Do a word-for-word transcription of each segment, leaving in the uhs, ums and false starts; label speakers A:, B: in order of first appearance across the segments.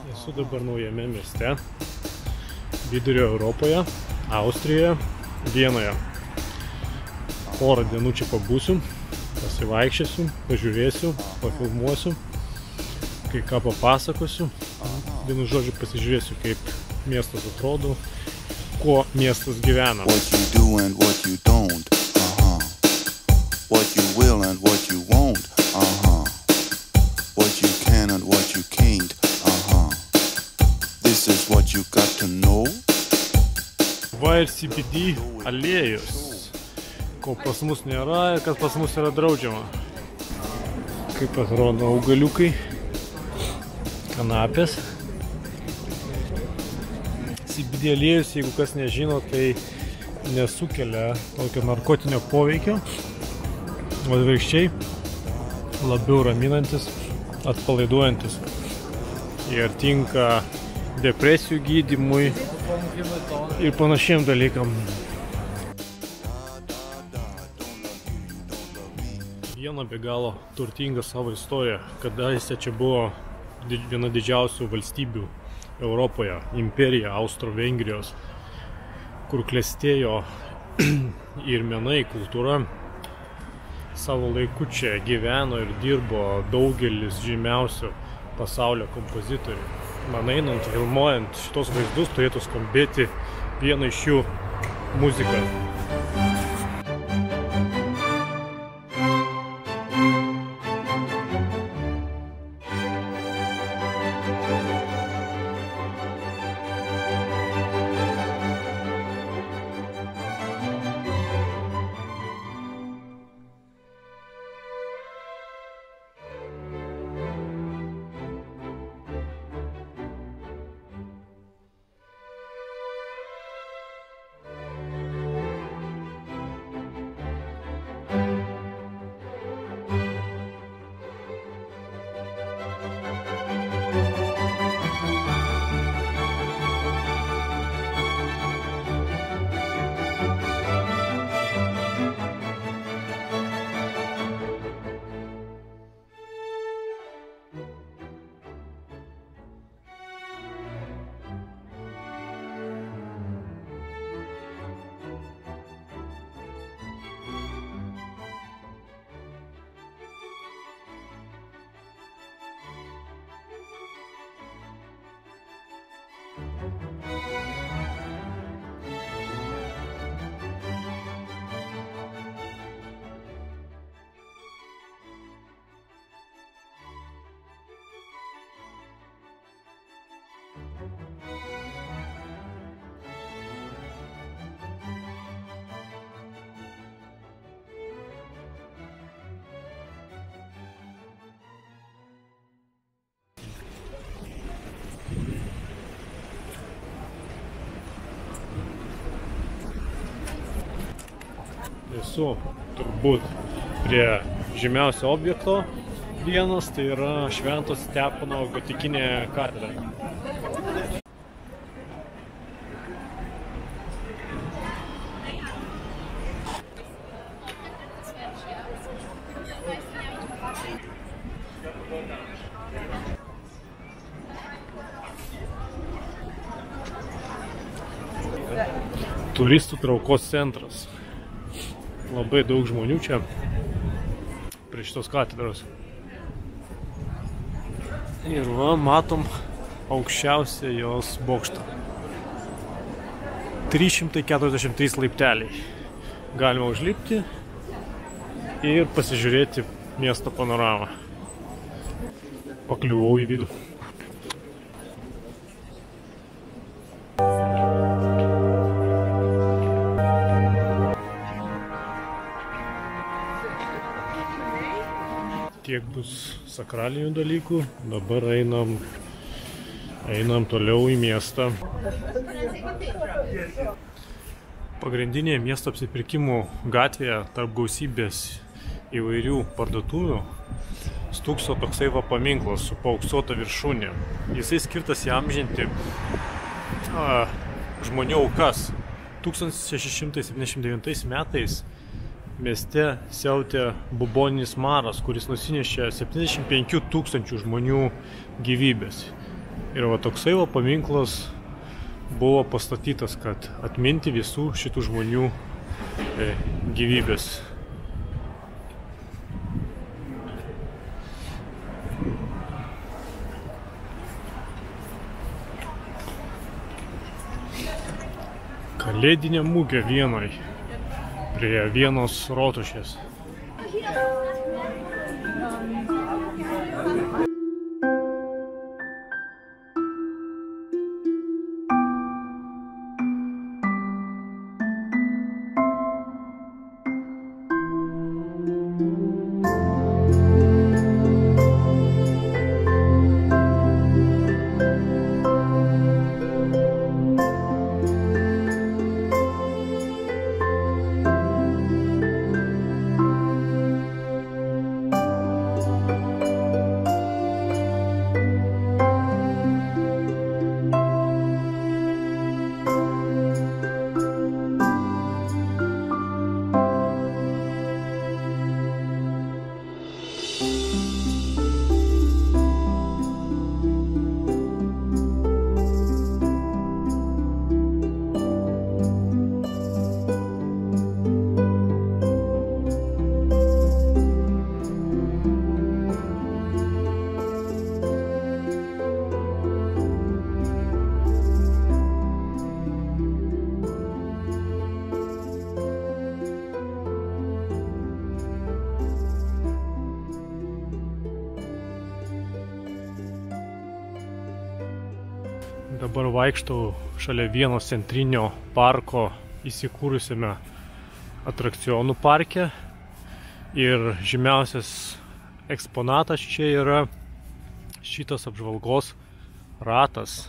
A: Esu dabar naujame mieste, vidurio Europoje, Austrijoje, Vienoje. Porą dienų čia pabūsiu, pasivaikščiosiu, pažiūrėsiu, pafilmuosiu, kai ką papasakosiu. Vienu žodžiu pasižiūrėsiu, kaip miestas atrodo, kuo miestas gyvena.
B: What you do and what you don't, uh-huh. What you will and what you won't, uh-huh. What you can and what you can't, uh-huh. This is what you got to know.
A: Va ir C B D aliejus, ko pas mus nėra ir kas pas mus yra draudžiama. Kaip atrodo augaliukai, kanapės. C B D aliejus, jeigu kas nežino, tai nesukelia tokio narkotinio poveikio, o atvirkščiai labiau raminantis, atpalaiduojantis. Ir tinka depresijų gydymui ir panašiem dalykam. Viena be galo turtinga savo istorija, kadaise čia buvo viena didžiausių valstybių Europoje, imperija Austro-Vengrijos, kur klestėjo ir menai, kultūra. Savo laiku čia gyveno ir dirbo daugelis žymiausių pasaulio kompozitorių. Man einant, filmuojant šitos vaizdus, turėtų skambėti viena iš jų muzika. Esu turbūt prie žymiausio objekto vienas, tai yra Švento Stepono gotikinė katedra. Turistų traukos centras. Labai daug žmonių čia prie šitos katedros. Ir va, matom aukščiausią jos bokštą. trys šimtai keturiasdešimt trys laipteliai. Galima užlipti ir pasižiūrėti miesto panoramą. Pakliuvau į vidų. Tiek bus sakralinių dalykų, dabar einam, einam toliau į miestą. Pagrindinėje miesto apsipirkimų gatvėje tarp gausybės įvairių parduotuvių stūkso toksai va paminklas su paauksuota viršūnė. Jisai skirtas įamžinti a, žmonių aukas. tūkstantis šeši šimtai septyniasdešimt devintais metais mieste siautė buboninis maras, kuris nusinešė septyniasdešimt penkių tūkstančių žmonių gyvybės. Ir va toksai va paminklas buvo pastatytas, kad atminti visų šitų žmonių e, gyvybės. Kalėdinė mugė Vienoj, prie Vienos rotušės. Dabar vaikštau šalia Vienos centrinio parko įsikūrusiame atrakcionų parke. Ir žymiausias eksponatas čia yra šitas apžvalgos ratas.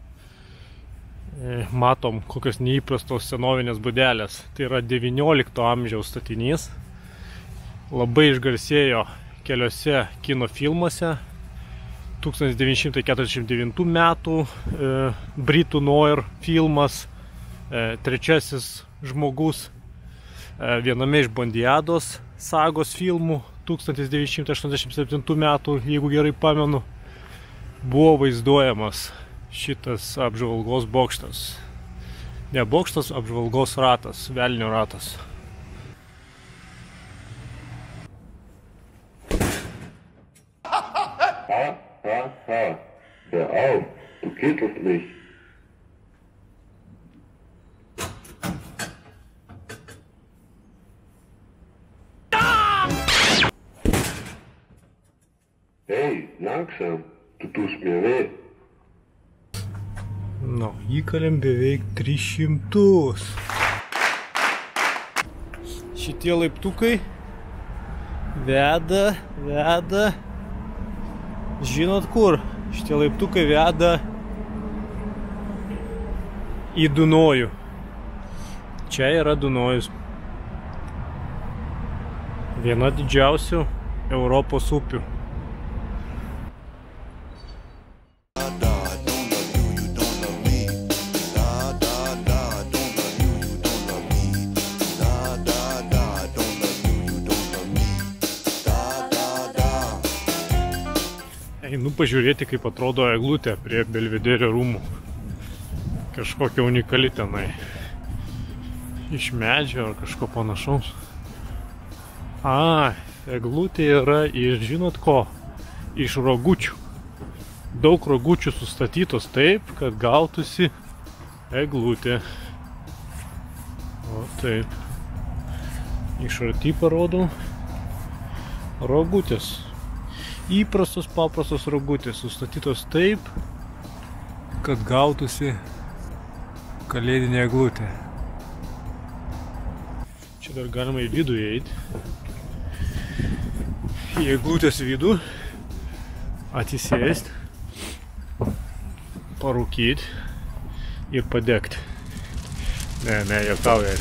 A: Matom kokios neįprastos senovinės būdelės. Tai yra devyniolikto amžiaus statinys. Labai išgarsėjo keliose kino filmuose. tūkstantis devyni šimtai keturiasdešimt devintų metų e, Britų Noir filmas, e, Trečiasis žmogus, e, viename iš Bondiados sagos filmų tūkstantis devyni šimtai aštuoniasdešimt septintų metų, jeigu gerai pamenu, buvo vaizduojamas šitas apžvalgos bokštas. Ne bokštas, apžvalgos ratas, velnio ratas.
C: Ha, ha, hör auf, du geht doch nicht. Hey, langsam, du tust mir weh.
A: Nu, įkalėm beveik tris šimtus. Šitie laiptukai veda, veda. Žinot kur? Šitie laiptukai veda į Dunojų. Čia yra Dunojus. Viena didžiausių Europos upių. Einu pažiūrėti, kaip atrodo eglutė prie Belvederio rūmų. Kažkokia unikali tenai. Iš medžio ar kažko panašaus. A, eglutė yra iš, žinot ko? Iš rogučių. Daug rogučių sustatytos taip, kad gautųsi eglutė. O taip. Iš arti parodau. Rogutės. Įprastos paprastos rogutės sustatytos taip, kad gautųsi kalėdinė eglutė. Čia dar galima į vidų įeiti. Į eglutės vidų atsisėsti, parūkyti ir padegti. Ne, ne, juokauja.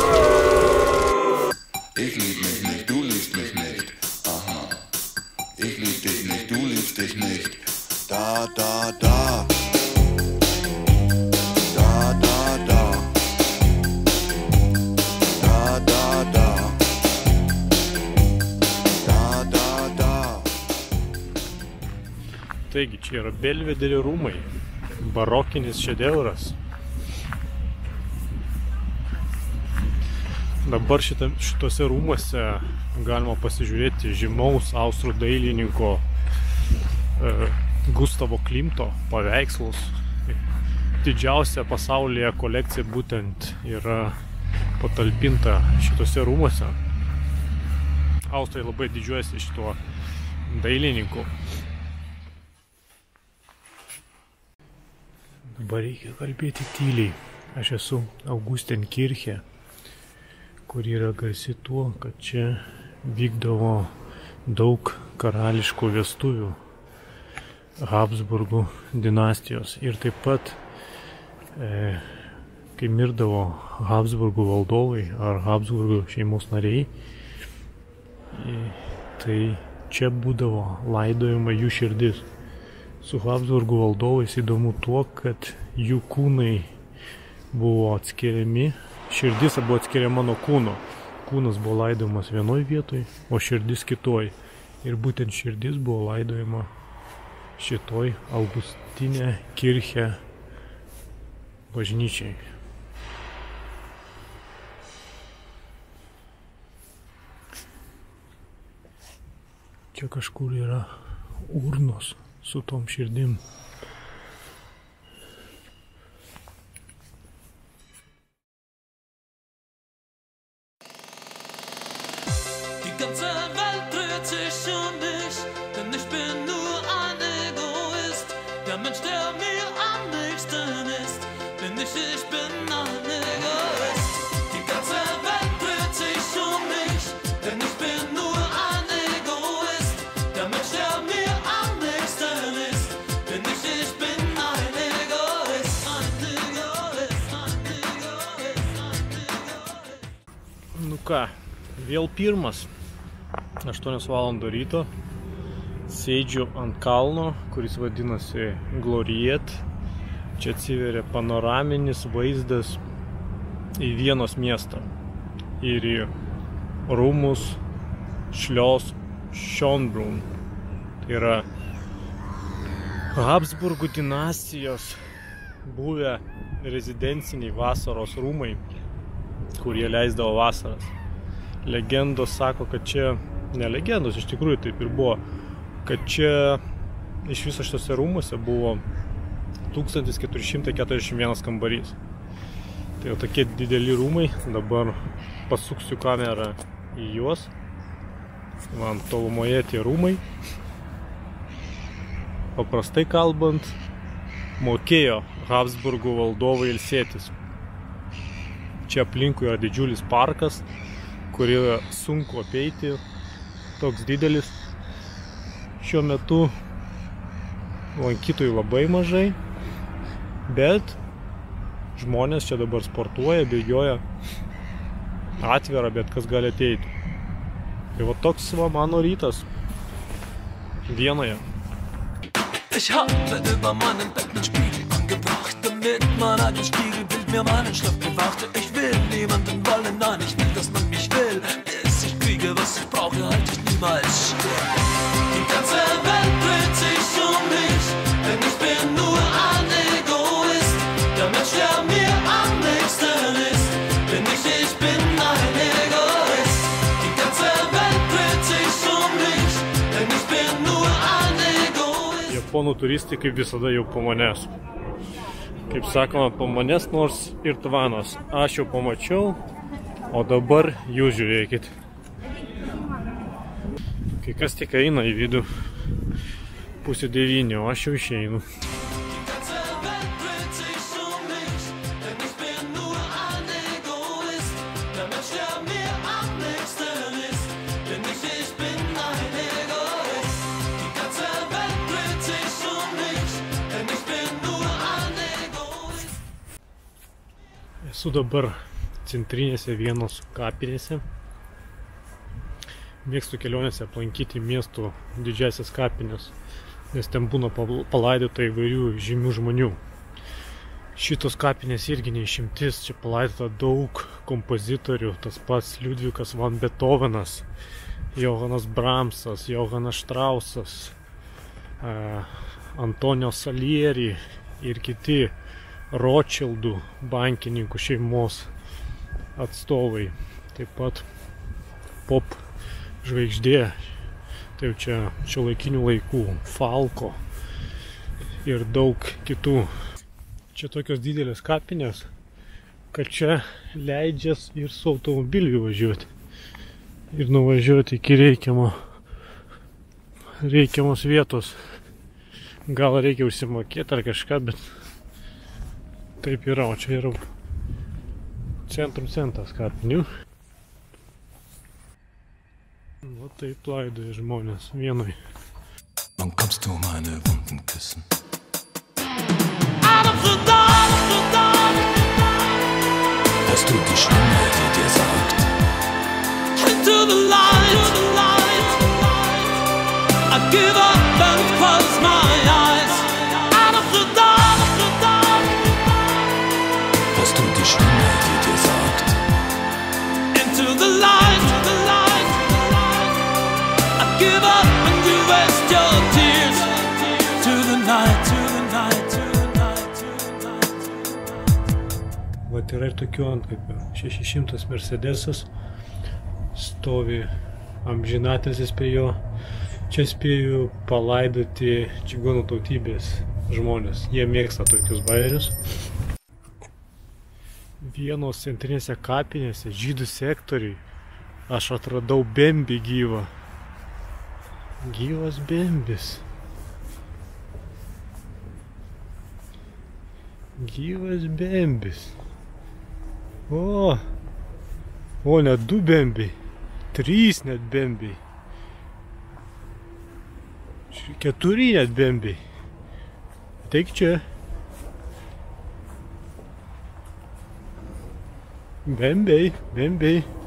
B: Ich lieb mich nicht, du liebst mich nicht. Aha. Ich lieb dich nicht, du liebst dich nicht. Da, da, da. Da, da, da. Da, da, da.
A: Taigi, Čia yra Belvederio rūmai, barokinis šedevras. Dabar šita, šitose rūmuose galima pasižiūrėti žymaus austrų dailininko e, Gustavo Klimto paveikslus. Didžiausia pasaulyje kolekcija būtent yra patalpinta šitose rūmuose. Austrai labai didžiuojasi šituo dailininku. Dabar reikia kalbėti tyliai. Aš esu Augustenkirche, kur yra garsi tuo, kad čia vykdavo daug karališkų vestuvių Habsburgų dinastijos. Ir taip pat, e, kai mirdavo Habsburgų valdovai ar Habsburgų šeimos nariai, e, tai čia būdavo laidojama jų širdis. Su Habsburgų valdovais įdomu tuo, kad jų kūnai buvo atskiriami, širdis buvo atskiriama nuo kūno. Kūnas buvo laidojamas vienoj vietoj, o širdis kitoj. Ir būtent širdis buvo laidojama šitoj Augustinė Kirche bažnyčiai. Čia kažkur yra urnos su tom širdim.
D: Die ganze Welt dreht sich um mich, denn ich bin nur ein Egoist. Der Mensch, der mir am nächsten ist, bin ich, ich bin ein Egoist. Die ganze Welt dreht sich um mich, denn ich bin nur ein Egoist. Der Mensch, der mir am nächsten ist, bin ich, ich bin ein Egoist. Ein Egoist, ein Egoist, ein Egoist.
A: Nu ką, vėl pirmas. aštuonios valandos ryto. Sėdžiu ant kalno, kuris vadinasi Gloriet. Čia atsiveria panoraminis vaizdas į Vienos miestą ir į rūmus Schloss Schönbrunn. Tai yra Habsburgų dinastijos buvę rezidenciniai vasaros rūmai, kurie leisdavo vasaras. Legendos sako, kad čia, ne legendos, iš tikrųjų taip ir buvo, kad čia iš viso šitose rūmuose buvo tūkstantis keturi šimtai keturiasdešimt vienas kambarys. Tai jau tokie dideli rūmai, dabar pasuksiu kamerą į juos. Man tolumoje tie rūmai. Paprastai kalbant, mokėjo Habsburgų valdovai ilsėtis. Čia aplinkui yra didžiulis parkas, kurį sunku apeiti, toks didelis. Šiuo metu lankytojų labai mažai, bet žmonės čia dabar sportuoja, bėgioja, atvira, bet kas gali ateiti. Tai va toks va mano rytas Vienoje.
D: Ich habe über meinen Bett einen Spiegel angebracht, damit man an dem Spiegelbild mir meinen Schlaf bewacht. Ich will niemanden wollen, nein, ich will, dass man mich will. Bis ich kriege, was ich brauche, halte ich niemals still. Die ganze Welt dreht sich um mich, denn ich bin nur ein Egoist. Der Mensch, der mir am nächsten ist, bin ich, ich bin ein Egoist. Die ganze Welt dreht sich um mich, denn ich bin nur ein Egoist.
A: Japonų turistai kaip visada jau po manęs. Kaip sakoma, po manęs nors ir tvanas. Aš jau pamačiau, o dabar jūs žiūrėkit. Kai kas tik eina į vidų, pusė devynių, o aš jau išeinu. Esu dabar centrinėse Vienos kapinėse. Mėgstu kelionėse aplankyti miestų didžiasias kapines, nes ten būna palaidota įvairių žymių žmonių. Šitos kapinės irgi neišimtis, čia palaidota daug kompozitorių, tas pats Liudvikas van Beethovenas, Johanas Brahmsas, Johanas Štrausas, Antonio Salieri ir kiti Rothschildų bankininkų šeimos atstovai. Taip pat pop žvaigždė, tai jau čia šiuolaikinių laikų, Falco ir daug kitų. Čia tokios didelės kapinės, kad čia leidžias ir su automobiliu važiuoti ir nuvažiuoti iki reikiamo, reikiamos vietos. Gal reikia užsimokėti ar kažką, bet taip yra, o čia yra centrum centras kapinių. O taip laidoja žmonės vienoj.
D: Wann kommst du meine Wunden küssen? Hörst du die Stimme, die dir sagt: Into the light, the light. I give up and close my eyes. Out of the dark, the dark. Hörst du die Stimme, die dir sagt: Into the light, the light. I give up and you waste your tears. To the night, to the night, to the night, to the night.
A: Vat yra ir tokių antkapių. šeši šimtai Mercedesas stovi amžinatilsis prie jo. Čia spėju palaidoti čigonų tautybės žmonės. Jie mėgsta tokius bajerius. Vienos centrinėse kapinėse, žydų sektoriai, aš atradau bembį gyvą. Gyvas bembis. Gyvas bembis. O, o net du bembiai. Trys net bembiai. Keturi net bembiai. Ateik čia. Bembiai, bembiai.